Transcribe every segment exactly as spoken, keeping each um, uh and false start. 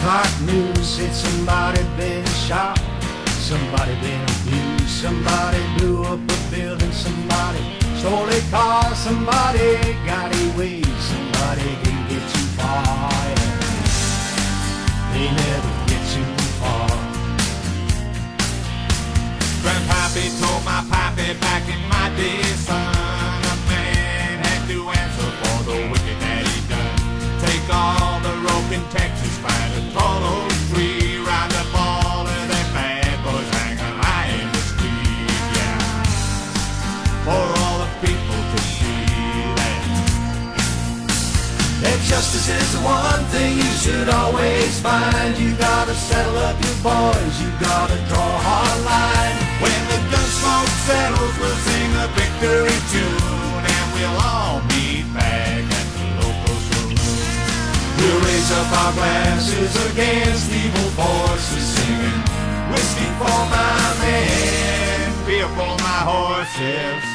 Hot news said somebody been shot, somebody been abused, somebody blew up a building, somebody stole a car, somebody got away, somebody didn't get too far. Yeah. They never get too far. Grandpappy told my pappy back in my day, son, a man had to answer for the wicked that he done. Take all the rope in Texas, find a tall old tree, round up all of them bad boys hanging high in the street, yeah, for all the people to see that. That justice is the one thing you should always find. You gotta settle up your boys, you gotta draw a hard line. When the gun smoke settles, we'll sing a victory tune, and we'll all meet back at the local saloon. We'll raise up our glasses against evil forces, singing whiskey for my men, beer for my horses.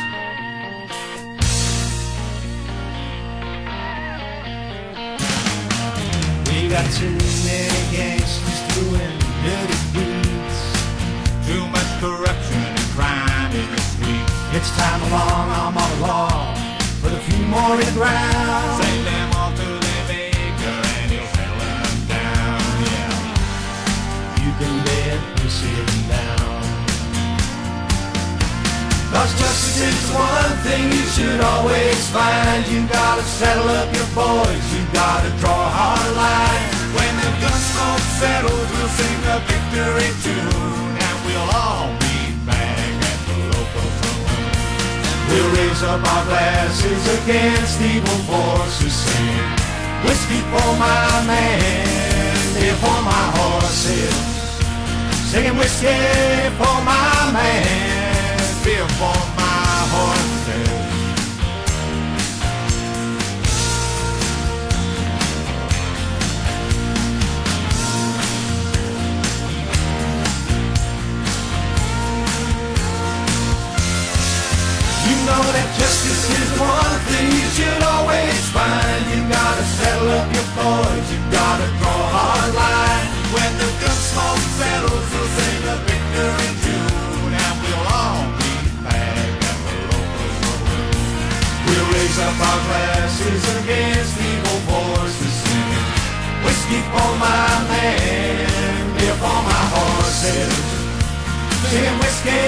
We got too many gangsters doing dirty deeds, too much corruption and crime in the streets. It's time along, I'm all along, put a few more in the ground. Send them all to their maker and he'll settle them down, yeah. You can bet we're sitting down. Cause justice is the one thing you should always find. You gotta settle up your boys, you gotta draw a hard line. When the gun smoke settles, we'll sing a victory tune, and we'll all meet back at the local saloon. We'll raise up our glasses against evil forces, singing whiskey for my man, beer for my horses. Singing whiskey for my man, beer for my horses. You know that justice is the one thing you should always find. You gotta settle up your boys, you gotta draw a hard line. When the gun smoke settles, we'll sing a victory tune, and we'll all meet back at the local saloon. We'll raise up our glasses against evil forces, singing whiskey for my man, beer for my horses. Singing whiskey